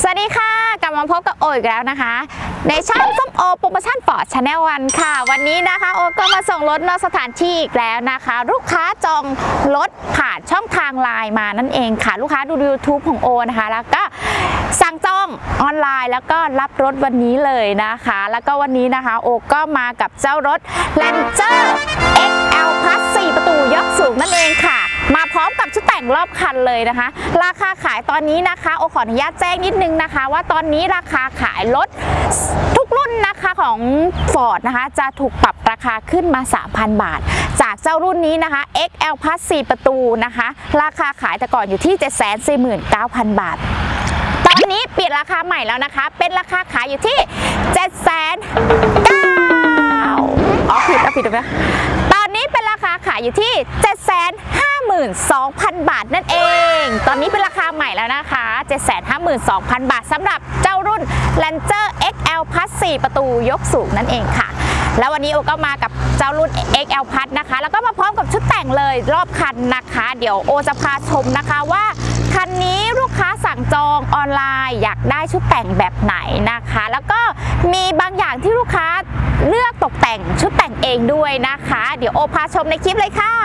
วัสดีค่ะกลับมาพบกับโออีกแล้วนะคะในช่องส้มโอโปรโมชั่นฟอร์ดชาแนลวันค่ะวันนี้นะคะโอก็มาส่งรถนอกสถานที่อีกแล้วนะคะลูกค้าจองรถผ่านช่องทางไลน์มานั่นเองค่ะลูกค้าดู YouTube ของโอนะคะแล้วก็สั่งจองออนไลน์แล้วก็รับรถวันนี้เลยนะคะแล้วก็วันนี้นะคะโอก็มากับเจ้ารถ Ranger XL Plus 4 ประตูยกสูงนั่นเองค่ะมาพร้อมกับชุดแต่งรอบคันเลยนะคะราคาขายตอนนี้นะคะโอขออนุญาตแจ้งนิดนึงนะคะว่าตอนนี้ราคาขายรถทุกรุ่นนะคะของ Ford นะคะจะถูกปรับราคาขึ้นมา 3,000 บาทจากเจ้ารุ่นนี้นะคะ XL Plus 4 ประตูนะคะราคาขายแต่ก่อนอยู่ที่ 749,000 บาทตอนนี้เปลี่ยนราคาใหม่แล้วนะคะเป็นราคาขายอยู่ที่ 7,900,000อ๋อผิดนะตอนนี้เป็นราคาขายอยู่ที่ 752,000 บาทนั่นเองตอนนี้เป็นราคาใหม่แล้วนะคะ 752,000 บาทสำหรับเจ้ารุ่น Ranger XL Plus 4 ประตูยกสูงนั่นเองค่ะแล้ววันนี้โอก็มากับเจ้ารุ่น XL Plus นะคะแล้วก็มาพร้อมกับชุดแต่งเลยรอบคันนะคะเดี๋ยวโอจะพาชมนะคะว่าคันนี้ลูกค้าสั่งจองออนไลน์อยากได้ชุดแต่งแบบไหนนะคะแล้วก็มีบางอย่างที่ลูกค้าเลือกตกแต่งชุดแต่งเองด้วยนะคะเดี๋ยวโอพาชมในคลิปเลยค่ะ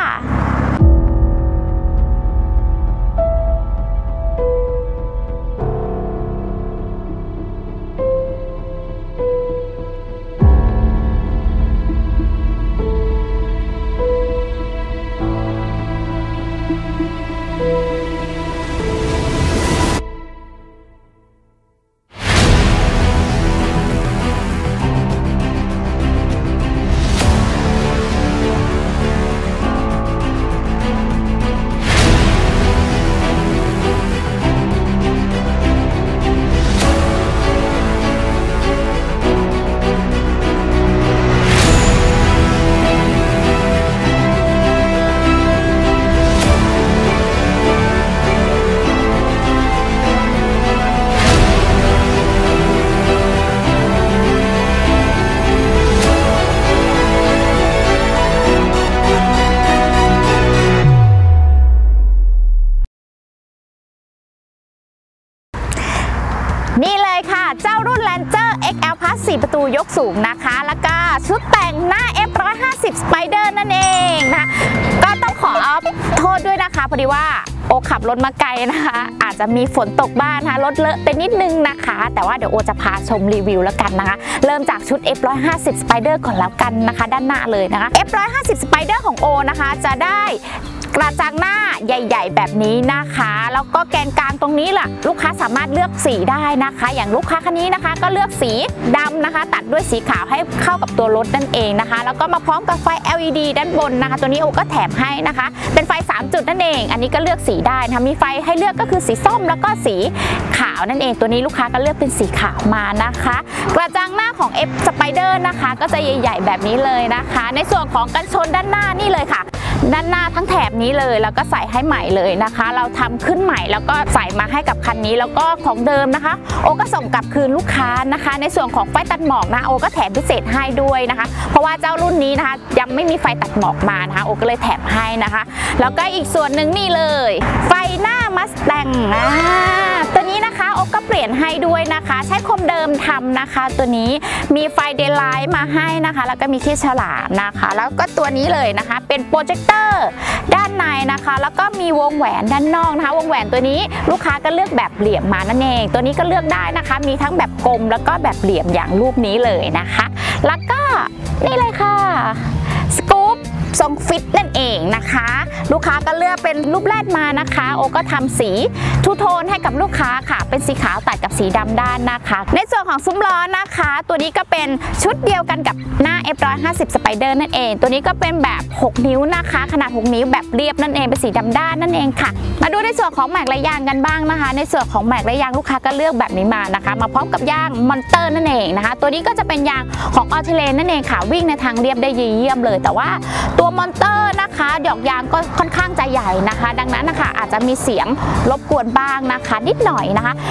นี่เลยค่ะเจ้ารุ่น Ranger XL Plus 4 ประตูยกสูงนะคะแล้วก็ชุดแต่งหน้า F150 Spider นั่นเองนะก็ต้องขอโทษด้วยนะคะพอดีว่าโอขับรถมาไกลนะคะอาจจะมีฝนตกบ้างนะคะรถเลอะไปนิดนึงนะคะแต่ว่าเดี๋ยวโอจะพาชมรีวิวแล้วกันนะคะเริ่มจากชุด F150 Spider ก่อนแล้วกันนะคะด้านหน้าเลยนะคะ F150 Spider ของโอนะคะจะได้กระจังหน้าใหญ่ๆแบบนี้นะคะแล้วก็แกนกลางตรงนี้ล่ะลูกค้าสามารถเลือกสีได้นะคะอย่างลูกค้าคันนี้นะคะก็เลือกสีดำนะคะตัดด้วยสีขาวให้เข้ากับตัวรถนั่นเองนะคะแล้วก็มาพร้อมกับไฟ LED ด้านบนนะคะตัวนี้โอก็แถมให้นะคะเป็นไฟ3จุดนั่นเองอันนี้ก็เลือกสีได้นะคะมีไฟให้เลือกก็คือสีส้มแล้วก็สีขาวนั่นเองตัวนี้ลูกค้าก็เลือกเป็นสีขาวมานะคะกระจังหน้าของ F Spider นะคะก็จะใหญ่ๆแบบนี้เลยนะคะในส่วนของกันชนด้านหน้านี่เลยค่ะด้านหน้าทั้งแถบนี้เลยแล้วก็ใส่ให้ใหม่เลยนะคะเราทำขึ้นใหม่แล้วก็ใส่มาให้กับคันนี้แล้วก็ของเดิมนะคะโอก็ส่งกลับคืนลูกค้านะคะในส่วนของไฟตัดหมอกนะโอก็แถมพิเศษให้ด้วยนะคะเพราะว่าเจ้ารุ่นนี้นะคะยังไม่มีไฟตัดหมอกมานะคะโอก็เลยแถมให้นะคะแล้วก็อีกส่วนหนึ่งนี่เลยไฟหน้ามัสแตงตัวนี้นะคะโอก็เปลี่ยนให้ด้วยนะคะใช้คมเดิมทำนะคะตัวนี้มีไฟเดย์ไลท์มาให้นะคะแล้วก็มีที่ฉลามนะคะแล้วก็ตัวนี้เลยนะคะเป็นโปรเจคเตอร์ด้านในนะคะแล้วก็มีวงแหวนด้านนอกนะคะวงแหวนตัวนี้ลูกค้าก็เลือกแบบเหลี่ยมมานั่นเองตัวนี้ก็เลือกได้นะคะมีทั้งแบบกลมแล้วก็แบบเหลี่ยมอย่างรูปนี้เลยนะคะแล้วก็นี่เลยค่ะสกู๊ปทรงฟิตนั่นเองนะคะลูกค้าก็เลือกเป็นรูปแรกมานะคะโอก็ทำสีทูโทนให้กับลูกค้าค่ะเป็นสีขาวตัดกับสีดำด้านนะคะในส่วนของซุ้มล้อนะคะตัวนี้ก็เป็นชุดเดียวกันกับหน้า F150 Spider นั่นเองตัวนี้ก็เป็นแบบ6นิ้วนะคะขนาด6นิ้วแบบเรียบนั่นเองเป็นสีดำด้านนั่นเองค่ะมาดูในส่วนของแม็กและยางกันบ้างนะคะในส่วนของแม็กและยางลูกค้าก็เลือกแบบนี้มานะคะมาพร้อมกับยางมอนเตอร์นั่นเองนะคะตัวนี้ก็จะเป็นยางของออเทเลนนั่นเองค่ะวิ่งในทางเรียบได้เยี่ยมเลยแต่ว่าตัวมอนเตอร์นะคะดอกยางก็ค่อนข้างจะใหญ่นะคะดังนั้นนะคะอาจจะมีเสียงรบกวนบ้างนะคะนิดหน่อยนะคะ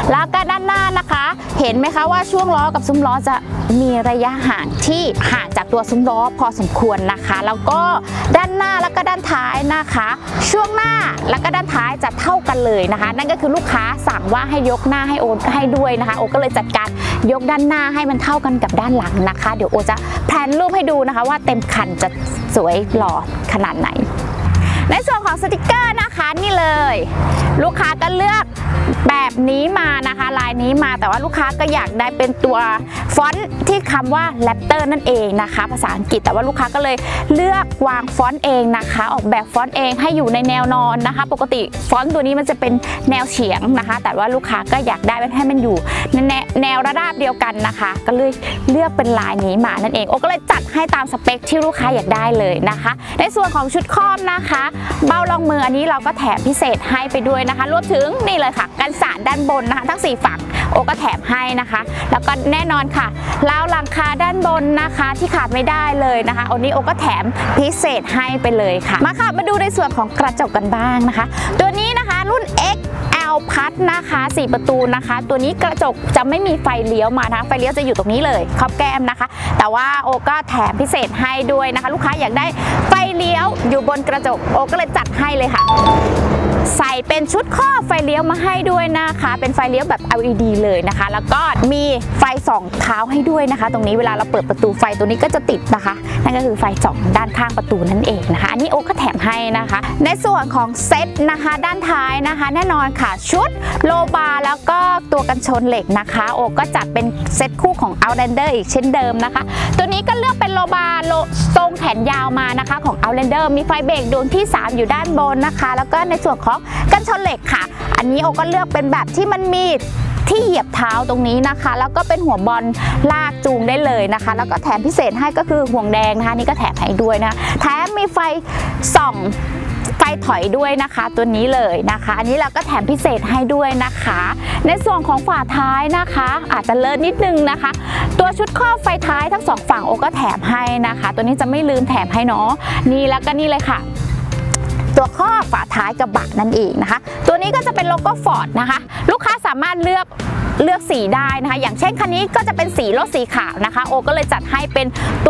แล้วก็ด้านหน้านะคะเห็นไหมคะว่าช่วงล้อกับซุ้มล้อจะมีระยะห่างที่ห่างจากตัวซุ้มล้อพอสมควรนะคะแล้วก็ด้านหน้าแล้วก็ด้านท้ายนะคะช่วงหน้าแล้วก็ด้านท้ายจะเท่ากันเลยนะคะนั่นก็คือลูกค้าสั่งว่าให้ยกหน้าให้โอให้ด้วยนะคะโอก็เลยจัดการยกด้านหน้าให้มันเท่ากันกับด้านหลังนะคะเดี๋ยวโอจะแพลนรูปให้ดูนะคะว่าเต็มคันจะสวยหล่อขนาดไหนในส่วนของสติกเกอร์นะคะนี่เลยลูกค้าก็เลือกแบบนี้มานะคะลายนี้มาแต่ว่าลูกค้าก็อยากได้เป็นตัวฟอนต์ที่คำว่าแรปเตอร์นั่นเองนะคะภาษาอังกฤษแต่ว่าลูกค้าก็เลยเลือกวางฟอนต์เองนะคะออกแบบฟอนต์เองให้อยู่ในแนวนอนนะคะปกติฟอนต์ตัวนี้มันจะเป็นแนวเฉียงนะคะแต่ว่าลูกค้าก็อยากได้ให้มันอยู่ในแนวระดับเดียวกันนะคะก็เลยเลือกเป็นลายนี้มานั่นเองโอก็เลยจัดให้ตามสเปคที่ลูกค้าอยากได้เลยนะคะในส่วนของชุดครอบนะคะเบ้ารองมืออันนี้เราก็แถมพิเศษให้ไปด้วยนะคะรวมถึงนี่เลยค่ะกันสาดด้านบนนะคะทั้ง4ฝั่งโอก็แถมให้นะคะแล้วก็แน่นอนค่ะราวหลังคาด้านบนนะคะที่ขาดไม่ได้เลยนะคะอันนี้โอก็แถมพิเศษให้ไปเลยค่ะมาค่ะมาดูในส่วนของกระจกกันบ้างนะคะตัวนี้นะคะรุ่น XL พัดนะคะ4ประตูนะคะตัวนี้กระจกจะไม่มีไฟเลี้ยวมานะไฟเลี้ยวจะอยู่ตรงนี้เลยขอบแก้มนะคะแต่ว่าโอก็แถมพิเศษให้ด้วยนะคะลูกค้าอยากได้ไฟเลี้ยวอยู่บนกระจกโอก็เลยจัดให้เลยค่ะใส่เป็นชุดครอบไฟเลี้ยวมาให้ด้วยนะคะเป็นไฟเลี้ยวแบบ LED เลยนะคะแล้วก็มีไฟส่องเท้าให้ด้วยนะคะตรงนี้เวลาเราเปิดประตูไฟตัวนี้ก็จะติดนะคะนั่นก็คือไฟส่องด้านข้างประตูนั่นเองนะคะอันนี้โอก็แถมให้นะคะในส่วนของเซตนะคะด้านท้ายนะคะแน่นอนค่ะชุดโลบาร์แล้วก็ตัวกันชนเหล็กนะคะโอก็จัดเป็นเซตคู่ของ Outlander อีกเช่นเดิมนะคะตัวนี้ก็เลือกเป็นโลบาร์ทรงแขนยาวมานะคะของ Outlander มีไฟเบรกดวงที่3อยู่ด้านบนนะคะแล้วก็ในส่วนของกันชนเหล็กค่ะอันนี้โอก็เลือกเป็นแบบที่มันมีที่เหยียบเท้าตรงนี้นะคะแล้วก็เป็นหัวบอลลากจูงได้เลยนะคะแล้วก็แถมพิเศษให้ก็คือห่วงแดงนะคะนี่ก็แถมให้ด้วยนะแถมมีไฟส่องไฟถอยด้วยนะคะตัวนี้เลยนะคะอันนี้เราก็แถมพิเศษให้ด้วยนะคะในส่วนของฝาท้ายนะคะอาจจะเลิศนิดนึงนะคะตัวชุดครอบไฟท้ายทั้ง2ฝั่งโอก็แถมให้นะคะตัวนี้จะไม่ลืมแถมให้เนาะนี่แล้วก็นี่เลยค่ะตัวครอบฝาท้ายกระบะนั่นเองนะคะตัวนี้ก็จะเป็นโลโก้ฟอร์ดนะคะลูกค้าสามารถเลือกสีได้นะคะอย่างเช่นคันนี้ก็จะเป็นสีรถสีขาวนะคะโอก็เลยจัดให้เป็นตัว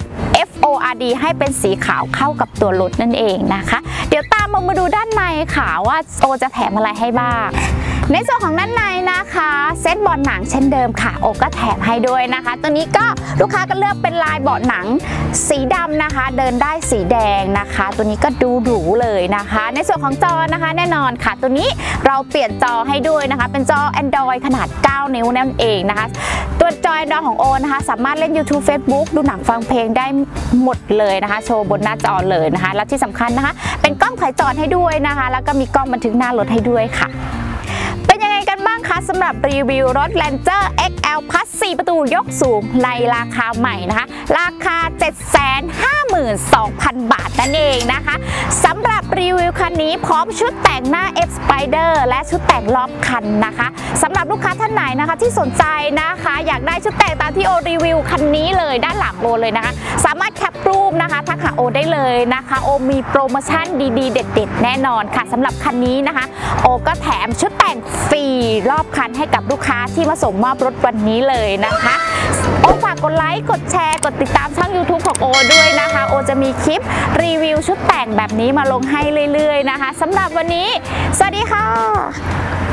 FORD ให้เป็นสีขาวเข้ากับตัวรถนั่นเองนะคะเดี๋ยวตามมาดูด้านในค่ะว่าโอจะแถมอะไรให้บ้างในส่วนของด้านในนะคะเซตเบาะหนังเช่นเดิมค่ะโอก็แถมให้ด้วยนะคะตัวนี้ก็ลูกค้าก็เลือกเป็นลายเบาะหนังสีดำนะคะเดินได้สีแดงนะคะตัวนี้ก็ดูหรูเลยนะคะในส่วนของจอนะคะแน่นอนค่ะตัวนี้เราเปลี่ยนจอให้ด้วยนะคะเป็นจอ Android ขนาด9 นิ้วนั่นเองนะคะตัวจอ Android ของโอนะคะสามารถเล่น YouTube Facebook ดูหนังฟังเพลงได้หมดเลยนะคะโชว์บนหน้าจอเลยนะคะและที่สำคัญนะคะเป็นกล้องถ่ายจอให้ด้วยนะคะแล้วก็มีกล้องบันทึกหน้ารถให้ด้วยค่ะเป็นยังไงกันบ้างคะสำหรับรีวิวรถ Ranger XL Plus 4 ประตูยกสูงในราคาใหม่นะคะราคา 752,000 บาทนั่นเองนะคะสำหรับรีวิวคันนี้พร้อมชุดแต่งหน้า F Spider และชุดแต่งรอบคันนะคะสำหรับลูกค้าท่านไหนนะคะที่สนใจนะคะอยากได้ชุดแต่งตามที่โอรีวิวคันนี้เลยด้านหลังโอเลยนะคะสามารถแคปรูปนะคะทักหาโอได้เลยนะคะโอมีโปรโมชั่นดีๆเด็ดๆแน่นอนค่ะสำหรับคันนี้นะคะโอก็แถมชุดแต่งฟรีรอบคันให้กับลูกค้าที่มาส่งมอบรถวันนี้เลยนะคะโอฝากกดไลค์กดแชร์กดติดตามช่อง YouTube ของโอด้วยนะคะโอจะมีคลิปรีวิวชุดแต่งแบบนี้มาลงให้เรื่อยๆนะคะสำหรับวันนี้สวัสดีค่ะ